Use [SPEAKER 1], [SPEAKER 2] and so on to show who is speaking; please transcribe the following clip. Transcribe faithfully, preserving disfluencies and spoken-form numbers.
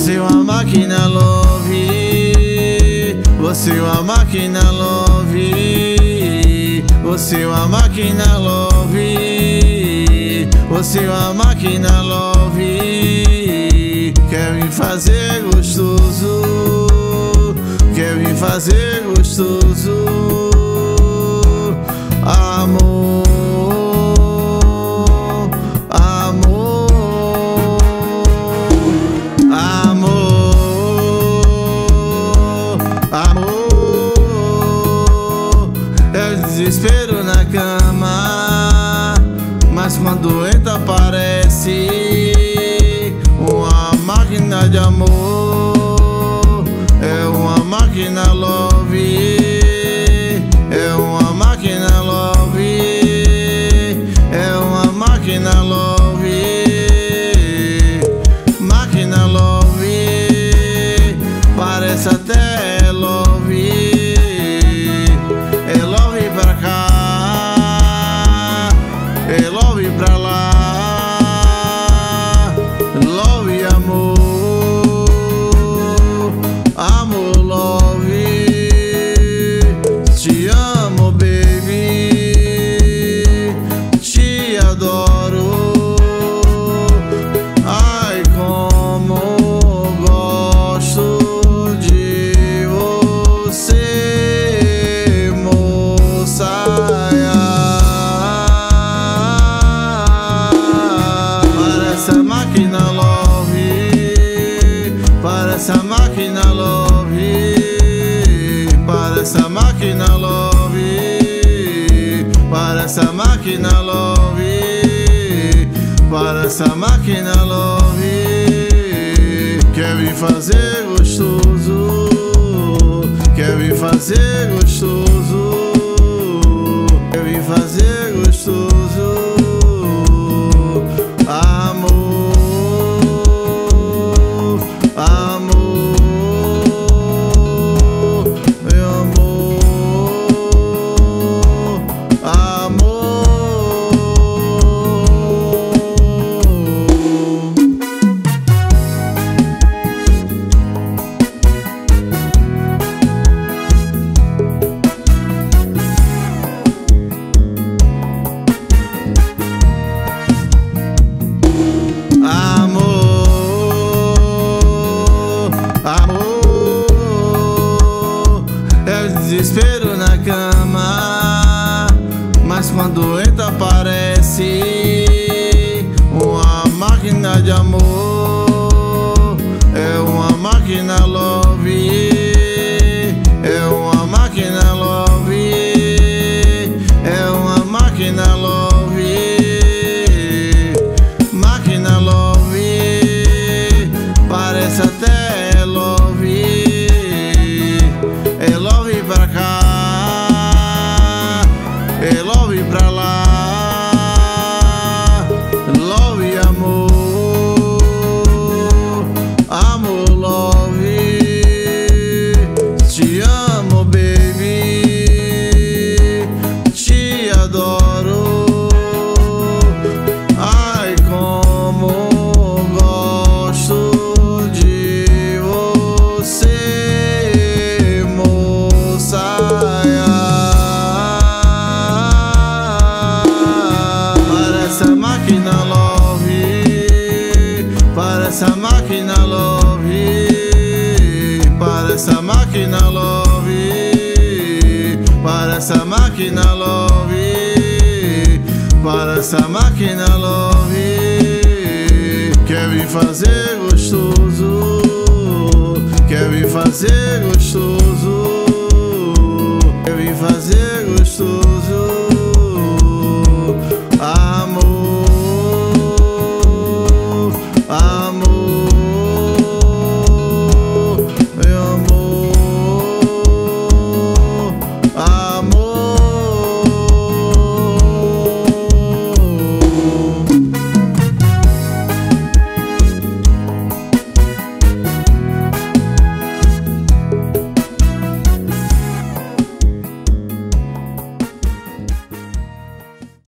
[SPEAKER 1] Você é uma máquina love, você é uma máquina love, você é uma máquina love, você é uma máquina love. Quer me fazer gostoso, quer me fazer gostoso, amor. Desespero na cama, mas quando entra parece uma máquina de amor. É uma máquina love, é uma máquina love, é uma máquina love, máquina love, parece até love. É love pra lá, love amor, amor love. Te amo baby, te adoro. Ai como gosto de você, moça. Essa máquina love, para essa máquina love, para essa máquina love, para essa máquina love, para essa máquina love. Quer me fazer gostoso, quer me fazer gostoso, quer me fazer gostoso. Desespero na cama, mas quando entra parece uma máquina de amor. É uma máquina love, é uma máquina love, é uma máquina love, máquina love, parece até love. É love pra cá, é love pra lá, love amor, amor love. Te amo baby, te adoro. Ai como gosto de você, para essa máquina love, para essa máquina love, para essa máquina love, para essa máquina love, para essa máquina love. Quer me fazer gostoso, quer me fazer gostoso, quer me fazer gostoso.